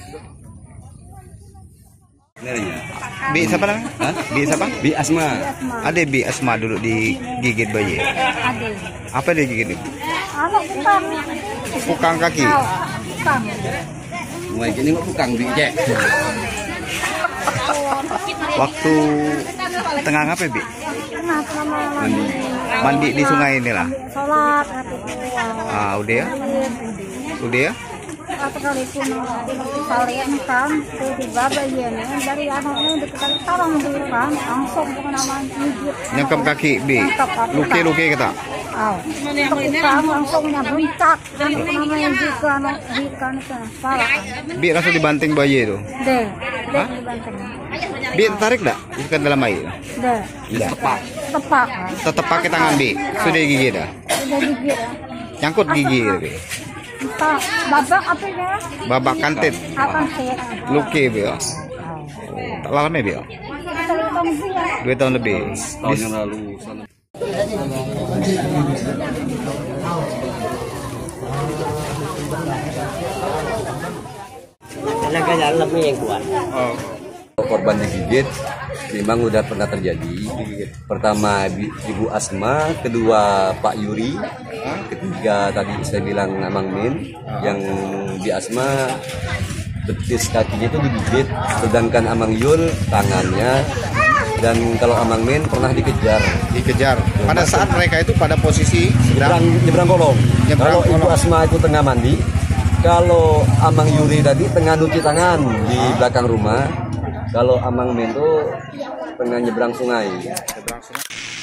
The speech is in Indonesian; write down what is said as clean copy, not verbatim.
Bi siapa namanya? Hah? Bi siapa? Bi Asma. Ada Bi Asma dulu digigit bayi. Ada. Apa dia gigit? Anak bukang. Pukang kaki. Bukang. Mulai gini kok bukan Bi cek. Waktu tengah apa Bi? Tengah mandi. Mandi di sungai inilah. Sholat. Ah, udah ya? Udah ya? Atau kali pun kalian kan tiba bayiannya dari anaknya dekat tarang dulu kan langsung bukan nama gigit. Nyangkap kaki Bi. Luki kita. Tukang langsung nyabuncat. Namanya jikan salah. Bi langsung dibanting bayi itu. Deh dibanting. Bi tarik dah ikan dalam air. Deh. Tidak. Tepak. Tetap pakai tangan Bi. Sudah gigit dah. Sudah gigit. Nyangkut gigi Bi. Entah babak apa ya? Babak kantit. Apa sih? Luki Bi. Tak lama Bi. 2 tahun lebih. Tahun yang lalu. Tenaga dalamnya yang kuat. Korban digigit memang udah pernah terjadi. Pertama Ibu Asma, kedua Pak Yuri, ketiga tadi saya bilang Amang Min, yang di Asma betis kakinya itu digigit, sedangkan Amang Yul tangannya, dan kalau Amang Min pernah dikejar. Pada saat mereka itu pada posisi nyebrang kolong. Kalau Ibu Asma itu tengah mandi, kalau Amang Yuri tadi tengah cuci tangan di belakang rumah. Kalau Amang Min itu tengah nyebrang sungai.